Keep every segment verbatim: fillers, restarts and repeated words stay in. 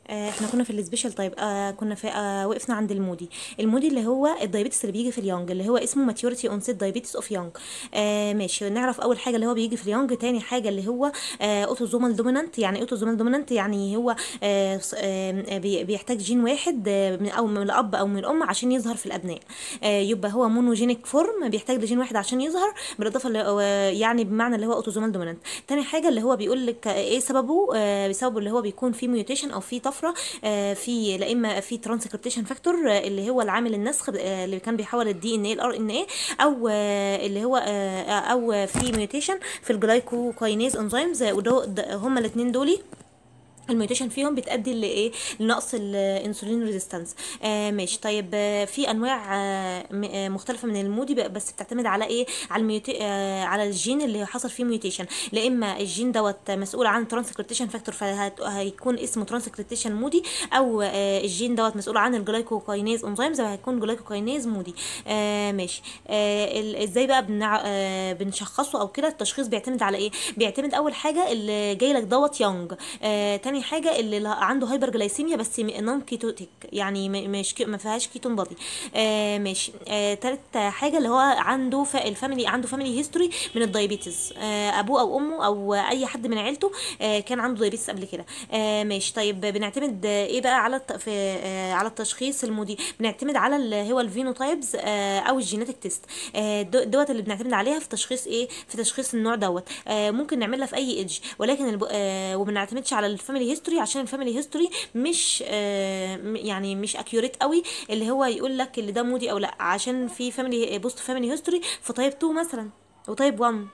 آه، احنا كنا في السبيشال. طيب آه كنا في آه وقفنا عند المودي. المودي اللي هو الدايابيتس اللي بيجي في اليونج، اللي هو اسمه ماتيوريتي اونست دايابيتس اوف يونج. آه ماشي، نعرف اول حاجه اللي هو بيجي في اليونج. تاني حاجه اللي هو آه اوتوزومال دومينانت. يعني اوتوزومال دومينانت يعني هو آه ص- آه بي- بيحتاج جين واحد آه من او من الاب او من الام عشان يظهر في الابناء. آه يبقى هو مونوجينيك فورم، بيحتاج لجين واحد عشان يظهر، بالاضافه اللي هو يعني بمعنى اللي هو اوتوزومال دومينانت. تاني حاجه اللي هو بيقول لك ايه سببه. آه بسببه اللي هو بيكون في ميوتيشن او في طفره آه، في لا اما في ترانسكريبتيشن فاكتور اللي هو العامل النسخ آه، اللي كان بيحول الدي ان ايه الار ان ايه، او آه، اللي هو آه، او في ميوتيشن في الجلايكوكاينيز انزيمز. وده هما الاثنين دول الميوتيشن فيهم بتؤدي لايه؟ لنقص الانسولين ريزيستنس. آه ماشي. طيب آه في انواع آه م- آه مختلفه من المودي بقى، بس بتعتمد على ايه؟ على الميوتي آه على الجين اللي حصل فيه ميوتيشن. لا اما الجين دوت مسؤول عن ترانسكريبتيشن فاكتور فهيكون اسمه ترانسكريبتيشن مودي، او آه الجين دوت مسؤول عن الجلايكوكاينيز انزيمز فهيكون جلايكوكاينيز مودي. آه ماشي. آه ال- ازاي بقى بنع... آه بنشخصه او كده؟ التشخيص بيعتمد على ايه؟ بيعتمد اول حاجه اللي جاي لك دوت يونج. آه، تاني حاجة اللي له- عنده هايبر جلايسيميا بس نون كيتوتيك، يعني م- مش كي- ما فيهاش كيتون بادي. آه ماشي. آه تالت حاجة اللي هو عنده ف- الفاميلي عنده فاميلي هيستوري من الدايابيتس. آه ابوه او امه او اي حد من عيلته آه كان عنده دايابيتس قبل كده. آه ماشي. طيب بنعتمد آه، ايه بقى على الت- في آه على التشخيص المودي؟ بنعتمد على اللي هو الفينوتايبز آه او الجينيتك تيست. آه دو- دوت اللي بنعتمد عليها في تشخيص ايه؟ في تشخيص النوع دوت. آه ممكن نعملها في اي ايدج، ولكن الب... آه وما بنعتمدش على الفاميلي هيستوري عشان الفاميلي هيستوري مش آه م- يعني مش اكيوريت قوي اللي هو يقول لك اللي ده مودي او لا، عشان في فاميلي بوست فاميلي هيستوري في تايب اتنين مثلا وتايب واحد.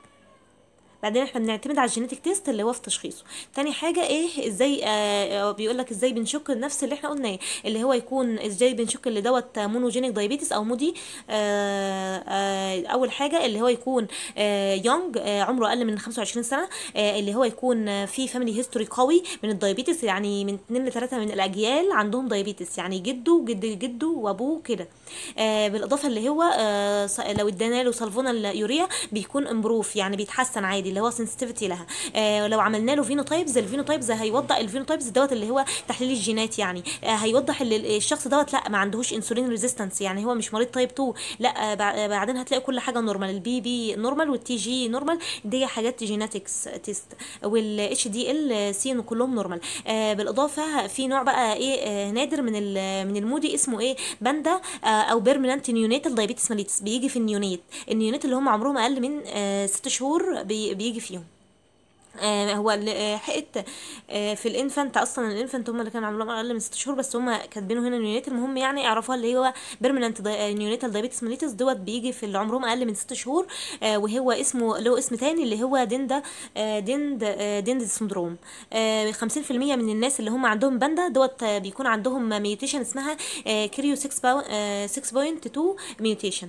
بعدين احنا بنعتمد على الجينيتك تيست اللي هو في تشخيصه. تاني حاجه ايه؟ ازاي آه بيقول لك ازاي بنشك نفس اللي احنا قلناه، اللي هو يكون ازاي بنشك اللي دوت مونوجينيك دايابيتس او مودي. آه آه اول حاجه اللي هو يكون آه يونج، آه عمره اقل من خمسة وعشرين سنه، آه اللي هو يكون آه، في فاميلي هيستوري قوي من الدايابيتس، يعني من اتنين ل تلاتة من الاجيال عندهم دايابيتس، يعني جده وجد جده وابوه كده. آه بالاضافه اللي هو آه ص- لو ادينا له سلفونا اليوريا بيكون امبروف، يعني بيتحسن عادي اللي هو سنسيتيفيتي لها. آه لو عملنا له فينوتايبز، الفينوتايبز هيوضح الفينوتايبز دوت اللي هو تحليل الجينات، يعني آه هيوضح ان ال- الشخص دوت لا ما عندهوش انسولين ريزيستنس، يعني هو مش مريض تايب اتنين. لا آه بع- بعدين هتلاقي كل حاجه نورمال، البي بي نورمال والتي جي نورمال، دي حاجات جيناتكس تيست، والاتش دي ال سي كلهم نورمال. آه بالاضافه في نوع بقى ايه آه نادر من ال- من المودي اسمه ايه؟ باندا آه او بيرمننت نيونيتال دايابيتس ميليتس، بيجي في النيونيت. النيونيت اللي هم عمرهم اقل من آه ست شهور بي بيجي فيهم. آه هو اللي آه حقت آه في الانفانت، اصلا الانفانت هم اللي كانوا عمرهم اقل من ست شهور، بس هم كاتبينه هنا نيونيت. المهم يعني اعرفوها اللي هو بيرمننت نيونيتال دايابيتس ميليتس دوت بيجي في اللي عمرهم اقل من ست شهور. آه وهو اسمه له اسم تاني اللي هو ديندا آه ديند آه ديند سندروم. آه خمسين في المية من الناس اللي هم عندهم باندا دوت آه بيكون عندهم ميوتيشن اسمها آه كريو ستة فاصلة اتنين ميوتيشن.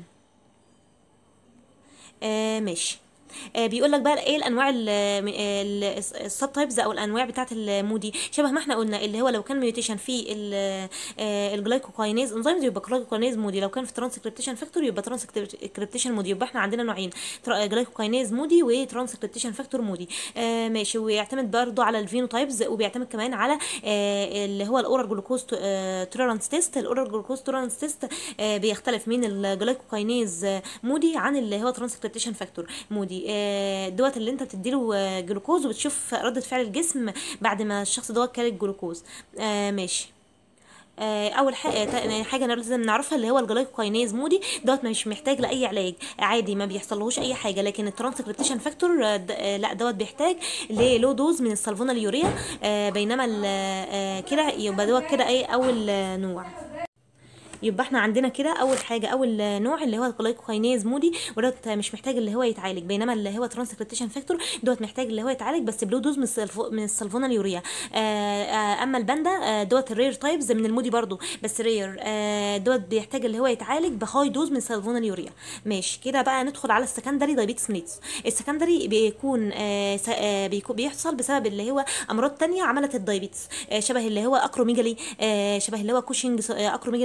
آه ماشي. آه بيقول لك بقى ايه الانواع السب تايبز او الانواع بتاعه المودي، شبه ما احنا قلنا اللي هو لو كان ميوتيشن في الجلايكوكاينيز انزيمز يبقى جلايكوكاينيز مودي، لو كان في ترانسكريبتيشن فاكتور يبقى ترانسكريبتيشن مودي. يبقى احنا عندنا نوعين، جلايكوكاينيز مودي وترانسكريبتيشن فاكتور مودي. آه ماشي. ويعتمد برضو على الفينوتايبز، وبيعتمد كمان على آه اللي هو الاورال جلوكوز توليرانس تيست. الاورال جلوكوز توليرانس تيست آه بيختلف من الجلايكوكاينيز مودي عن اللي هو ترانسكريبتيشن فاكتور مودي. آه، دوت اللي انت بتديله آه، جلوكوز وبتشوف ردة فعل الجسم بعد ما الشخص دوت كل الجلوكوز. آه ماشي. آه، اول حاجه تاني حاجه لازم نعرفها اللي هو الجلايكوكاينيز مودي دوت مش محتاج لاي علاج، عادي ما بيحصلهوش اي حاجه. لكن الترانسكريبتيشن فاكتور آه، د- آه، لا دوت بيحتاج لو دوز من السلفونة اليوريا. آه، بينما ال- آه، كده يبقى دوت كده ايه اول آه، نوع. يبقى احنا عندنا كده اول حاجه اول نوع اللي هو الجلايكوكاينيز مودي، ودوت مش محتاج اللي هو يتعالج، بينما اللي هو ترانسكريبتيشن فاكتور دوت محتاج اللي هو يتعالج بس بلو دوز من السلفو من السلفونة اليوريا. آه آه اما الباندا آه دوت الرير تايبز من المودي برضو بس رير، آه دوت بيحتاج اللي هو يتعالج بهاي دوز من السلفونة اليوريا. ماشي كده بقى ندخل على السكندري دايبيتس ميليتس. السكندري بيكون آه س- آه بيكون بيحصل بسبب اللي هو امراض تانية عملت الدايبيتس، آه شبه اللي هو اكروميجالي، آه شبه اللي هو كوشنج، آه اكروميجالي اللي هو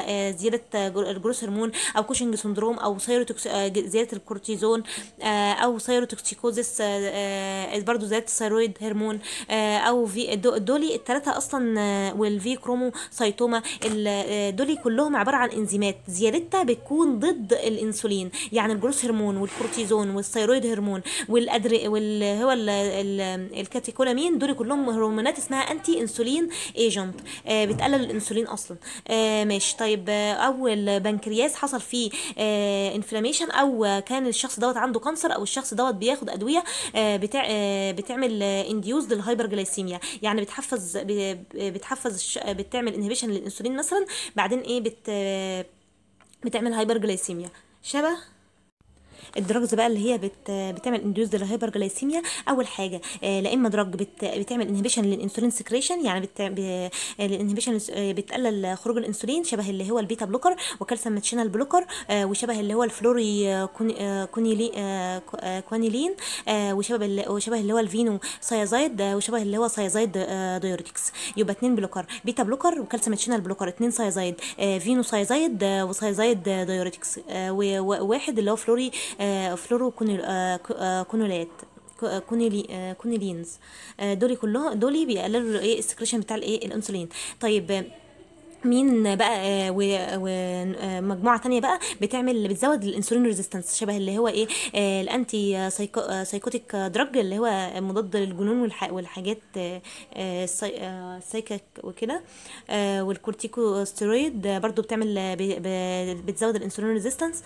آه، زياده آه، جر- الجروث هرمون، او كوشنج سندروم، او ثيروتوكس آه، ج- زياده الكورتيزون، آه، او ثيروتوكسيكوزيس، برضو زياده الثيرويد هرمون، آه، او في دو- دولي الثلاثه اصلا، آه، والفي كروموسايتوما، ال- آه، دولي كلهم عباره عن انزيمات زيادتها بتكون ضد الانسولين. يعني الجروث هرمون والكورتيزون والثيرويد هرمون والادري وال هو ال- ال- الكاتيكولامين، دول كلهم هرمونات اسمها انتي انسولين ايجنت، آه، بتقلل الانسولين اصلا. آه، ماشي. طيب آه، او البنكرياس حصل فيه انفلاميشن، او آه، كان الشخص دوت عنده كانسر، او الشخص دوت بياخد ادويه آه، بتاع آه، بتعمل انديوز للهايبرجلايسيميا، يعني بتحفز ب- بتحفز الش- بتعمل انهبيشن للانسولين مثلا، بعدين ايه بت آه، بتعمل هايبرجلايسيميا. شبه الدراجز بقى اللي هي بت بتعمل انديوز للهايبرجلايسيميا. اول حاجه آه، لا اما دراج بت بتعمل انهبيشن للانسولين سكريشن، يعني بت ب- الانهبيشن بتقلل خروج الانسولين، شبه اللي هو البيتا بلوكر وكالسيوم ماتشينال بلوكر، آه، وشبه اللي هو الفلوري آه، كوني آه، كونيلي آه، ك- آه، كوانيلين، آه، وشبه ال- وشبه اللي هو الفينو سايازايد، آه، وشبه اللي هو سايازايد آه، دايوريتكس. يبقى اتنين بلوكر، بيتا بلوكر وكالسيوم ماتشينال بلوكر، اتنين سايازايد، آه، فينو سايازايد آه، وسايازايد آه، دايوريتكس، آه، و- وواحد اللي هو فلوري آه، فلورو كونيل آه، ك- آه، كونولات ك- آه، كونيلي آه، كونيلينز. آه، دول كلهم دول بيقللوا ايه السكريشن بتاع الايه الانسولين. طيب آه، مين بقى ومجموعه تانية بقى بتعمل بتزود الانسولين ريزيستنس، شبه اللي هو ايه آه، الانتي سايكو آه، سايكوتيك دراج، اللي هو مضاد للجنون والح- والحاجات آه، آه، الساي- آه، السايكك وكده، آه، والكورتيكوستيرويد آه، برضو بتعمل آه، ب- ب- بتزود الانسولين ريزيستنس،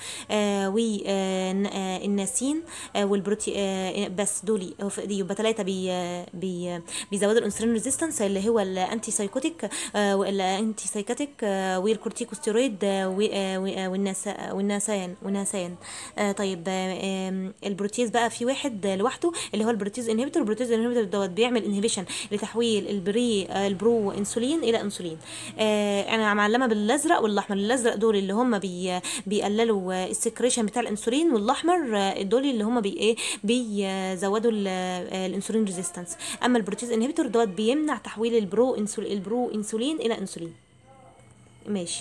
والناسين والبروتي آه، بس دولي هو ف- دي يبقى ثلاثه بي آه، بي بيزودوا الانسولين ريزيستنس، اللي هو الانتي سايكوتيك آه، والانتي سايكاتيك آه، والكورتيكوستيرويد آه، و- آه، و- آه، والناس والناسيان والناسيان آه، طيب آه، آم، البروتيز بقى في واحد لوحده، اللي هو البروتيز انهبيتور. البروتيز انهبيتور دوت بيعمل انهبيشن لتحويل البري آه، البرو انسولين الى انسولين. آه، انا معلمه بالازرق والاحمر. الازرق دول اللي هم بي بيقللوا آه، السكريشن بتاع الانسولين، والاحمر آه، دول اللي هم بي ايه بيزودوا ال- آه، الانسولين ريزيستنس. اما البروتيز انهبيتور دوت بيمنع تحويل البرو انسولين البرو انسولين الى انسولين. ماشي.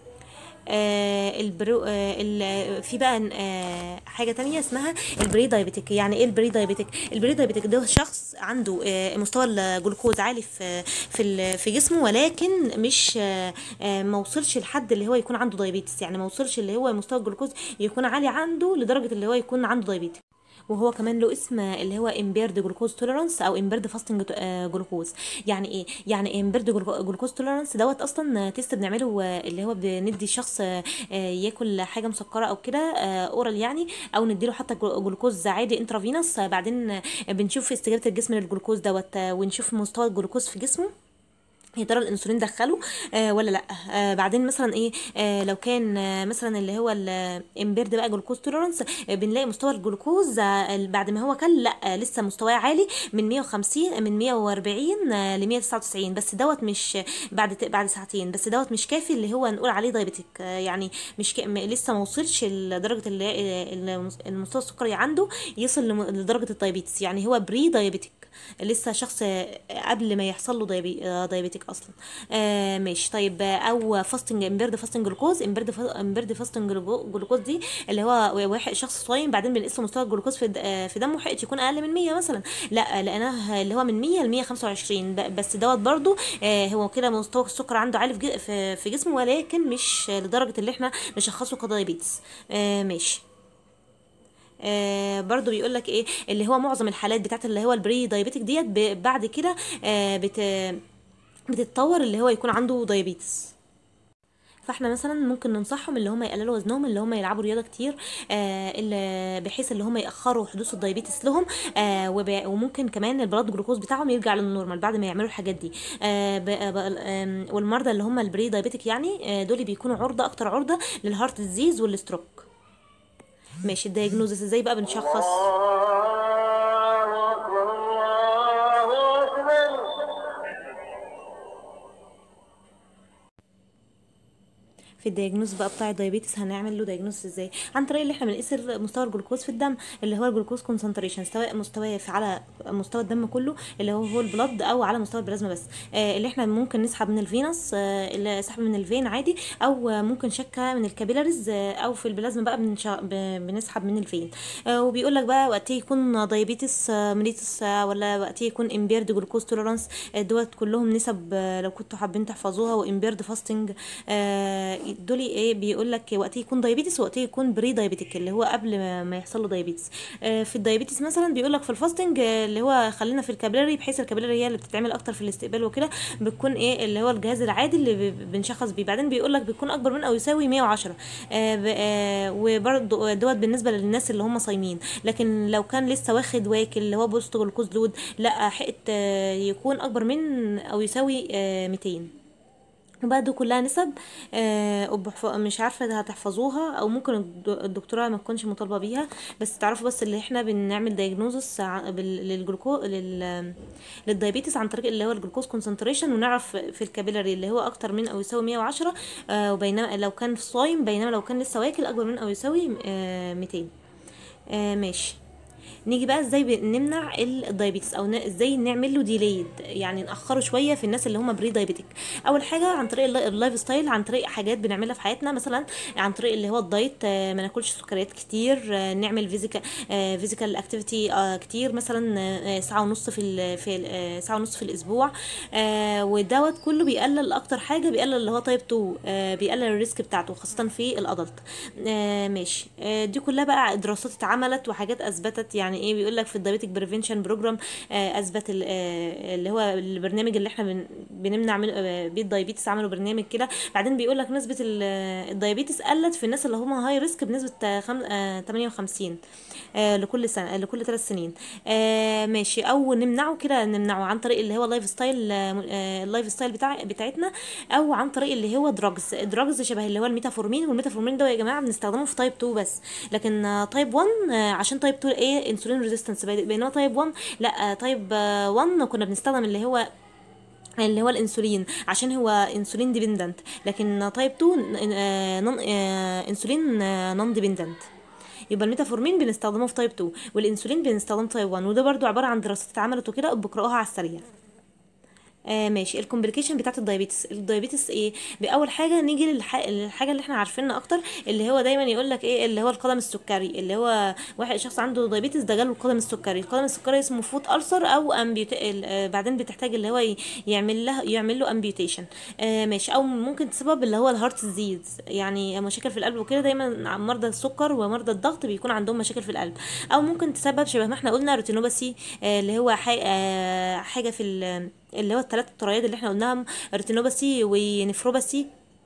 آه البرو آه ال- في بقى آه حاجه تانية اسمها البري دايابيتيك. يعني ايه البري دايابيتيك؟ البري دايابيتيك ده شخص عنده آه مستوى الجلوكوز عالي في في ال- في جسمه، ولكن مش آه آه ما وصلش لحد اللي هو يكون عنده دايابيتس. يعني ما وصلش اللي هو مستوى الجلوكوز يكون عالي عنده لدرجه اللي هو يكون عنده دايابيتس. وهو كمان له اسم اللي هو امبيرد جلوكوز توليرانس، او امبيرد فاستنج جلوكوز. يعني ايه؟ يعني امبيرد جلوكوز توليرانس دوت اصلا تيست بنعمله آه، اللي هو بندي شخص آه، آه، ياكل حاجه مسكره او كده اورال يعني، او نديله حتى جلو- جلوكوز عادي انترافينوس، آه، بعدين آه، بنشوف استجابه الجسم للجلوكوز دوت، آه، ونشوف مستوى الجلوكوز في جسمه، يا ترى الانسولين دخله آه ولا لا. آه بعدين مثلا ايه آه لو كان آه مثلا اللي هو الامبيرد بقى جلوكوز توليرانس، آه بنلاقي مستوى الجلوكوز آه بعد ما هو كان لا آه لسه مستواه عالي من مية وخمسين من مية واربعين آه ل مية وتسعة وتسعين، بس دوت مش بعد بعد ساعتين بس، دوت مش كافي اللي هو نقول عليه دايبيتيك. آه يعني مش كا- م- لسه ما وصلش لدرجه اللي اللي المستوى السكري عنده يصل لم- لدرجه الدايبيتس. يعني هو بري دايبيتيك، لسه شخص قبل ما يحصل له دايبي آه، دايبيتيك اصلا. آه ماشي. طيب آه، او فاستنج امبيرد فاستنج جلوكوز. امبيرد فا- امبيرد فاستنج جلوكوز دي اللي هو واحد شخص صايم، بعدين بنقيس له مستوى الجلوكوز في د- آه، في دمه حقيقة يكون اقل من مية مثلا، لا لقيناه اللي هو من مية ل مية وخمسة وعشرين، ب- بس دوت برضو آه هو كده مستوى السكر عنده عالي في ج- في في جسمه، ولكن مش لدرجة اللي احنا نشخصه كدايبيتس. آه ماشي. آه برضو بيقول لك ايه اللي هو معظم الحالات بتاعت اللي هو البري دايابيتك ديت ب- بعد كده آه بت بتتطور اللي هو يكون عنده دايابيتس. فاحنا مثلا ممكن ننصحهم اللي هم يقللوا وزنهم، اللي هم يلعبوا رياضه كتير، آه اللي بحيث اللي هم ياخروا حدوث الدايابيتس لهم، آه وب- وممكن كمان البلاد جلوكوز بتاعهم يرجع للنورمال بعد ما يعملوا الحاجات دي. آه ب- ب- آم، والمرضى اللي هم البري دايابيتك يعني آه دول بيكونوا عرضه اكتر عرضه للهارت ديزيز والستروك. ماشي. الدايجنوزس ازاي بقى بنشخص؟ الله أكبر الله أكبر. في الدياجنوز بقى بتاع الدايابيتس هنعمل له دايجنوز ازاي؟ عن طريق اللي احنا بنقيس مستوى الجلوكوز في الدم، اللي هو الجلوكوز كونسنتريشن، سواء مستواه في على مستوى الدم كله اللي هو هو البلد، او على مستوى البلازما بس. آه اللي احنا ممكن نسحب من الفينس، آه اللي سحب من الفين عادي، او آه ممكن شكه من الكابيلاريز، آه او في البلازما بقى بنشا- ب- بنسحب من الفين. آه وبيقول لك بقى وقت يكون دايابيتس آه ميليتس، آه ولا وقت يكون امبيرد جلوكوز توليرانس. آه دوت كلهم نسب، آه لو كنتوا حابين تحفظوها. وامبيرد فاستنج، آه دول ايه بيقول لك وقت يكون دايابيتس ووقت يكون بري دايابيتيك، اللي هو قبل ما ما يحصل له دايابيتس. آه في الدايابيتس مثلا بيقول لك في الفاستنج، آه اللي هو خلينا في الكابيلاري، بحيث الكابيلاري هي اللي بتتعمل اكتر في الاستقبال وكده، بتكون ايه اللي هو الجهاز العادي اللي ب- بنشخص بيه. بعدين بيقول لك بيكون اكبر من او يساوي مية وعشرة. آه ب- آه وبرضه دوت بالنسبه للناس اللي هم صايمين. لكن لو كان لسه واخد واكل اللي هو بوست جلوكوز لود، لا حقت آه يكون اكبر من او يساوي آه ميتين. وبقى دي كلها نسب. آه وبحف- مش عارفه هتحفظوها، او ممكن الد- الدكتوره ما تكونش مطالبه بيها، بس تعرفوا بس اللي احنا بنعمل دايجنوزس للجلوكو لل للدايابيتس عن طريق اللي هو الجلوكوز كونسنتريشن، ونعرف في الكابيلاري اللي هو اكتر من او يساوي مية وعشرة. آه وبينما لو كان في صايم، بينما لو كان لسه واكل اكبر من او يساوي آه ميتين. آه ماشي. نيجي بقى ازاي نمنع الدايابيتس، او ن- ازاي نعمل له ديليد، يعني ناخره شويه في الناس اللي هم بري دايابيتك. اول حاجه عن طريق الل- اللايف ستايل، عن طريق حاجات بنعملها في حياتنا، مثلا عن طريق اللي هو الدايت، آه، ما ناكلش سكريات كتير، آه، نعمل فيزيكال فيزيكال اكتيفيتي كتير، مثلا آه، ساعه ونص في ال في ال- آه، ساعه ونص في الاسبوع. آه، ودوت كله بيقلل، اكتر حاجه بيقلل اللي هو تايب اتنين، آه، بيقلل الريسك بتاعته خاصه في الادلت. آه ماشي. آه دي كلها بقى دراسات اتعملت وحاجات اثبتت. يعني ايه بيقول لك في الدايبيتك بريفنشن بروجرام، آه اثبت ال- آه اللي هو البرنامج اللي احنا بن بنمنع من آه بيه الدايبيتس، عملوا برنامج كده. بعدين بيقول لك نسبه ال- آه، الدايبيتس قلت في الناس اللي هم هاي ريسك بنسبه آه خم- آه تمانية وخمسين آه لكل سنه، لكل ثلاث سنين. آه ماشي. او نمنعه كده، نمنعه عن طريق اللي هو اللايف ستايل، آه آه، اللايف ستايل بتاع بتاعتنا، او عن طريق اللي هو دراجز. دراجز شبه اللي هو الميتافورمين، والميتافورمين ده يا جماعه بنستخدمه في تايب اتنين بس. لكن آه، تايب واحد، آه، عشان تايب اتنين ايه انسولين ريزيستنس، بينما تايب واحد لا. آه، تايب آه، واحد كنا بنستخدم اللي هو اللي هو الانسولين، عشان هو انسولين ديبندنت. لكن تايب اتنين آه، نون آه، انسولين نون ديبندنت. يبقى الميتافورمين بنستخدمه في تايب اتنين، والانسولين بنستخدمه في تايب واحد. وده برضو عباره عن دراسات اتعملت وكده، بقراها على السريع. آه ماشي. الكومبليكيشن بتاعت الدايابيتس، الدايابيتس ايه؟ باول حاجه نيجي للح... للحاجه اللي احنا عارفينها اكتر، اللي هو دايما يقول لك ايه اللي هو القدم السكري، اللي هو واحد شخص عنده دايابيتس ده جاله القدم السكري. القدم السكري اسمه فوت ألسر او امبيوت، آه بعدين بتحتاج اللي هو ي- يعمل له يعمل له امبيوتيشن. آه ماشي. او ممكن تسبب اللي هو الهارت ديزيز، يعني مشاكل في القلب وكده. دايما مرضى السكر ومرضى الضغط بيكون عندهم مشاكل في القلب. او ممكن تسبب شبه ما احنا قلنا ريتينوباثي، آه اللي هو حاجه آه حاجه في ال اللي هو الثلاث الطريات اللي احنا قلناهم، ريتينوباثي ونفروباثي.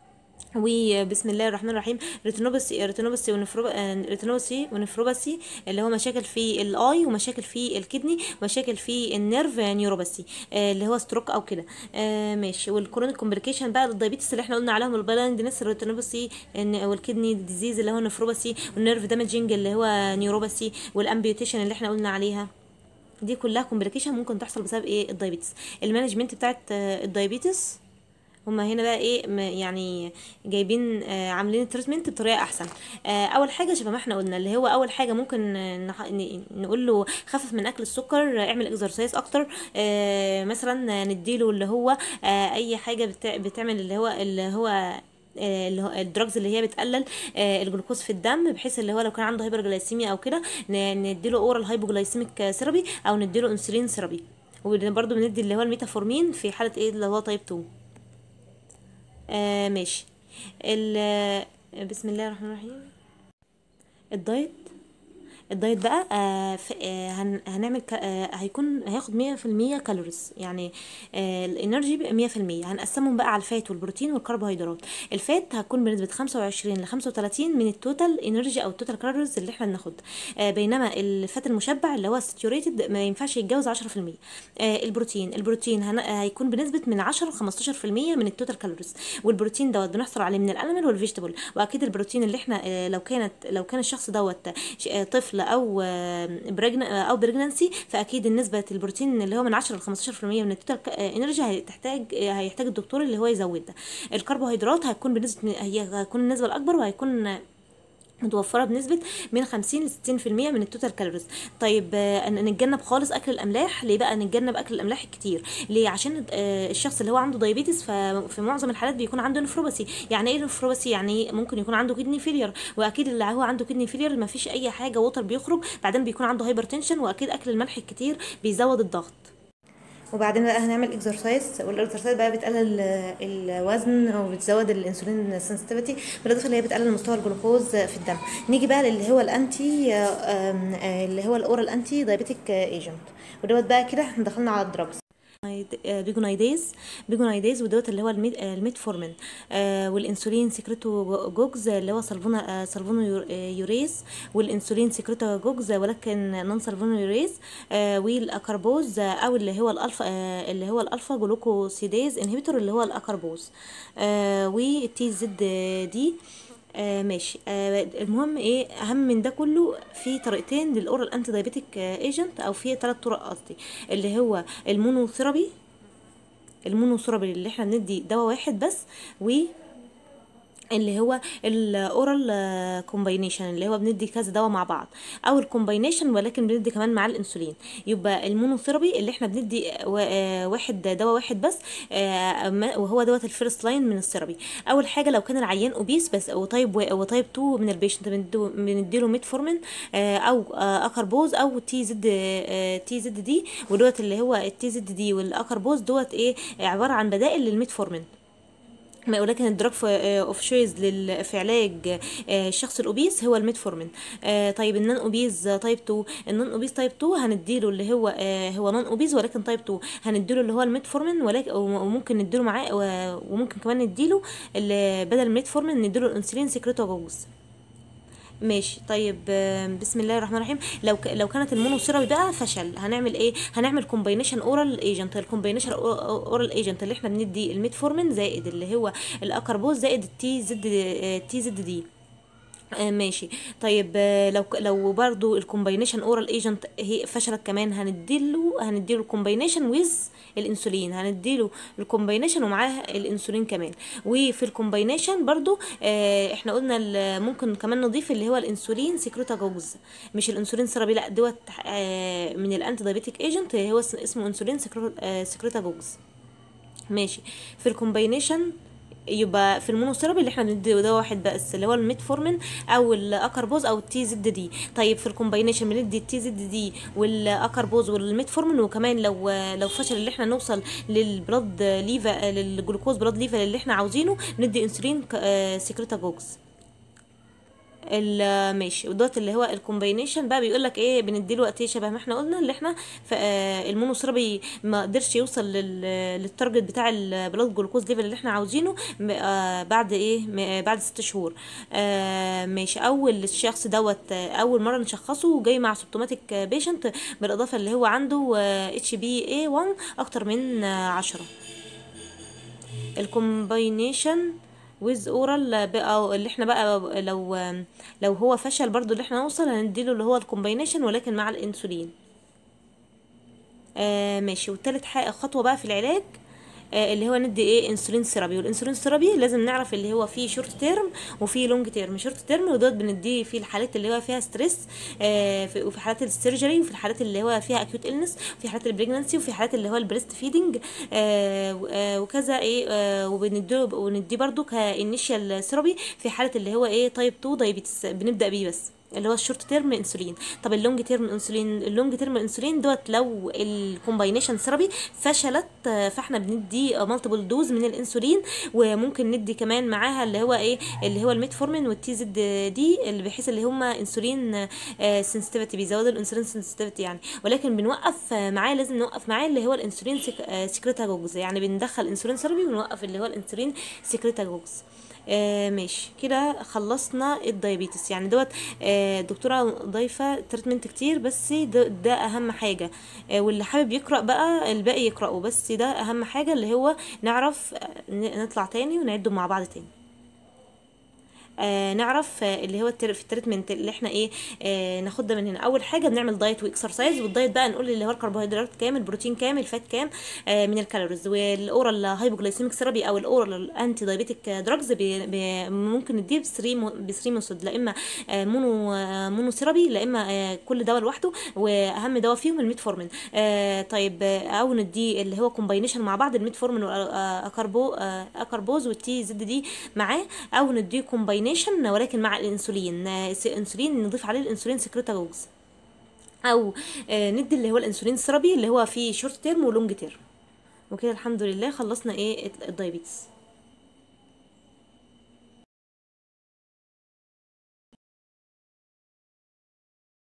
وبسم الله الرحمن الرحيم. ريتينوباثي ريتينوباثي ونفروب آه، ريتينوباثي ونفروباثي، اللي هو مشاكل في الاي، ومشاكل في الكدني، ومشاكل في النيرف نيوروباثي، آه، اللي هو ستروك او كده. آه، ماشي. والكرونيك كومبليكيشن بقى الدايابيتس اللي احنا قلنا عليهم، البلايندنس، الريتينوباثي، والكدني ديزيز اللي هو نفروباثي، والنيرف دامجنج اللي هو نيوروباثي، والامبيوتيشن اللي احنا قلنا عليها. دي كلها كومبليكيشن ممكن تحصل بسبب ايه الدايابيتس. المانجمنت بتاعت آه، الدايابيتس، هما هنا بقى ايه م- يعني جايبين آه عاملين التريتمنت بطريقه احسن. آه اول حاجه شبه ما احنا قلنا، اللي هو اول حاجه ممكن آه، نح- ن- نقول له خفف من اكل السكر، آه، اعمل اكسرسايز اكتر. آه مثلا آه، نديله اللي هو آه اي حاجه بتع- بتعمل اللي هو اللي هو آه، اللي هو الدراجز اللي هي بتقلل آه، الجلوكوز في الدم، بحيث اللي هو لو كان عنده هايبرجلايسيميا او كده ن- نديله اورال هايبوجلايسيميك ثيرابي، او نديله انسولين ثيرابي. وبرضه بندي اللي هو الميتافورمين في حاله ايه اللي هو تايب اتنين. آه ماشي. ال آه، بسم الله الرحمن الرحيم. الدايت الدايت بقى آه ف- آه هن هنعمل ك- آه هيكون هياخد مية في المية كالوريز، يعني آه الانرجي بقى مية في المية. هنقسمهم بقى على الفات والبروتين والكربوهيدرات. الفات هتكون بنسبة خمسة وعشرين ل خمسة وتلاتين من التوتال انرجي او التوتال كالوريز اللي احنا بناخدها. آه بينما الفات المشبع اللي هو ساتيوريتد ما ينفعش يتجاوز عشرة في المية. آه البروتين البروتين هن... آه، هيكون بنسبة من عشرة ل خمستاشر في المية من التوتال كالوريز. والبروتين دوت بنحصل عليه من الانيمال والفيجيتابل. واكيد البروتين اللي احنا آه، لو كانت لو كان الشخص دوت ش- آه، طفل طفل او بريجنا او بريجنانسي، فاكيد النسبه البروتين اللي هو من عشرة ل خمستاشر في المية من التوتال انرجي هتحتاج هيحتاج الدكتور اللي هو يزود ده. الكربوهيدرات هتكون بنسبه هي هتكون النسبه الاكبر، وهيكون متوفره بنسبه من خمسين ل ستين في المية من التوتال كالوريز. طيب آه، نتجنب خالص اكل الاملاح. ليه بقى نتجنب اكل الاملاح الكتير؟ ليه؟ عشان آه، الشخص اللي هو عنده دايابيتس ففي معظم الحالات بيكون عنده نفروباسي. يعني ايه نفروباسي؟ يعني ممكن يكون عنده كدني فيلير، واكيد اللي هو عنده كدني فيلير ما فيش اي حاجه ووتر بيخرج، بعدين بيكون عنده هايبرتنشن، واكيد اكل الملح الكتير بيزود الضغط. وبعدين بقى هنعمل اكسرسايز، والاكسرسايز بقى بتقلل الوزن وبتزود الانسولين سنسيتيفيتي، بالاضافه اللي هي بتقلل مستوى الجلوكوز في الدم. نيجي بقى للي هو الانتي اللي هو الاورال انتي دايابيتيك ايجنت، ودوت بقى كده احنا دخلنا على الدراجز. بيجونايديز بيجونايديز ودوت اللي هو الميت الميتفورمين، آه والانسولين سكريتو جوجز اللي هو سلفونا آه سلفونو يوريز، والانسولين سكريتو جوجز ولكن نون سلفونو يوريز، آه والاكربوز آه او اللي هو الالفا آه اللي هو الالفا جلوكوسيديز انهبيتور اللي هو الاكربوز، آه والتي زد دي. آه ماشي. آه المهم ايه اهم من ده كله؟ في طريقتين للاورال انتي دايبيتيك ايجنت، او في ثلاث طرق قصدي، اللي هو المونوثيرابي المونوثيرابي اللي احنا بندي دواء واحد بس، و اللي هو الاورال كومباينيشن اللي هو بندي كذا دواء مع بعض، او الكومباينيشن ولكن بندي كمان مع الانسولين. يبقى المونوثيرابي اللي احنا بندي واحد دواء واحد بس، وهو دوت الفيرست لاين من الثيرابي. اول حاجه لو كان العيان اوبيس بس وطيب وطيب اتنين من البيشنت بنديله ميتفورمين او اكربوز او تي زد تي زد دي، ودوت اللي هو التي زد دي والاكربوز دوت ايه عباره عن بدائل للميتفورمين. ولكن الدراج اوف شويز في علاج الشخص الاوبيس هو الميتفورمين. طيب النون اوبيز تايب اتنين، النون اوبيز تايب اتنين هنديله اللي هو هو نون اوبيز ولكن تايب اتنين، هنديله اللي هو الميتفورمين، ولكن وممكن نديله معاه وممكن كمان نديله بدل الميتفورمين نديله الانسولين سكريتوجوز. ماشي. طيب بسم الله الرحمن الرحيم. لو ك... لو كانت المونوثيرابي بقى فشل، هنعمل ايه؟ هنعمل كومباينيشن اورال ايجنت. الكومباينيشن اورال ايجنت اللي احنا بندي الميتفورمين زائد اللي هو الاكربوز زائد التي زد تي زد دي. آه ماشي. طيب آه لو لو برضو الكومباينيشن اورال ايجنت هي فشلت كمان، هنديله هنديله الكومباينيشن ويز الانسولين، هنديله الكومباينيشن ومعاه الانسولين كمان. وفي الكومباينيشن برضو آه احنا قلنا ممكن كمان نضيف اللي هو الانسولين سكروتاجوز، مش الانسولين سيرابي، لا دوت آه من الانتي دايبيتيك ايجنت هو اسمه انسولين سكروتاجوز. ماشي. في الكومباينيشن يبقى في المونوثيرابي اللي احنا بندي ده واحد بس اللي هو الميتفورمين او الاكربوز او التي زد دي. طيب في الكومباينيشن بندي التي زد دي والاكربوز والميتفورمين، وكمان لو لو فشل اللي احنا نوصل للبلاد ليفا للجلوكوز بلاد ليفا اللي احنا عاوزينه بندي انسولين سكريتاجوز. ماشي. ودوت اللي هو الكومباينيشن بقى بيقول لك ايه بنديله وقت ايه، شبه ما احنا قلنا اللي احنا المونوثيرابي ما قدرش يوصل للتارجت بتاع البلاد جلوكوز ليفل اللي احنا عاوزينه بعد ايه بعد ست شهور. ماشي. اول الشخص دوت اول مره نشخصه جاي مع سيمبتوماتيك بيشنت، بالاضافه اللي هو عنده اتش بي اي واحد اكتر من عشرة. الكومباينيشن ويز اورال بقى اللي احنا بقى لو لو هو فشل برضو اللي احنا نوصل هنديله اللي هو الكومباينيشن ولكن مع الانسولين. آه ماشي. والتالت خطوه بقى في العلاج آه اللي هو ندي ايه انسولين ثيرابي. والانسولين ثيرابي لازم نعرف اللي هو فيه شورت تيرم وفيه لونج تيرم. شورت تيرم ودوت بنديه في الحالات اللي هو فيها ستريس، آه في وفي حالات السيرجري، وفي الحالات اللي هو فيها اكيوت النس، وفي حالات البريجنانسي، وفي حالات اللي هو البريست فيدنج آه آه وكذا ايه آه وبنديه ونديه برده كانيشال ثيرابي في حاله اللي هو ايه تايب اتنين دايابيتس بنبدا بيه بس اللي هو الشورت تيرم انسولين. طب اللونج تيرم انسولين اللونج تيرم انسولين دوت لو الكومباينيشن ثيرابي فشلت فاحنا بندي مالتيبل دوز من الانسولين، وممكن ندي كمان معاها اللي هو ايه اللي هو الميتفورمين والتي زد دي اللي بحيث اللي هم انسولين سنسيتيفيتي بيزودوا الانسولين سنسيتيفيتي يعني. ولكن بنوقف معاه لازم نوقف معاه اللي هو الانسولين سكريتاجوز، يعني بندخل انسولين ثيرابي ونوقف اللي هو الانسولين سكريتاجوز. آه ماشي كده خلصنا الدايابيتس. يعني دوت آه دكتوره ضايفه تريتمنت كتير بس ده, ده اهم حاجه. آه واللي حابب يقرا بقى الباقي يقراه، بس ده اهم حاجه اللي هو نعرف آه نطلع تاني ونعده مع بعض تاني. آه نعرف آه اللي هو التر... في التريتمنت اللي احنا ايه آه ناخدها من هنا. اول حاجه بنعمل دايت واكسرسايز، والدايت بقى نقول اللي هو الكربوهيدرات كام، البروتين كام، الفات كام، آه من الكالوريز. والاورال هايبوجلايسيميك ثيرابي او الاورال انتي دايبيتيك دراجز بي... بي... ممكن نديه ب ثلاثة ب ثلاثة ميثود، لا اما آه مونو آه مونو ثيرابي، لا اما آه كل دواء لوحده، واهم دواء فيهم الميتفورمين. آه طيب آه او نديه اللي هو كومباينيشن مع بعض، الميتفورمين واكاربو آه اكاربوز والتي زد دي معاه، او نديه كومباينيشن ولكن مع الانسولين. آه، س- انسولين نضيف عليه الانسولين سكرتاجوز، او آه، ندي اللي هو الانسولين الثيرابي اللي هو فيه شورت تيرم ولونج تيرم. وكده الحمد لله خلصنا ايه الدايبيتس.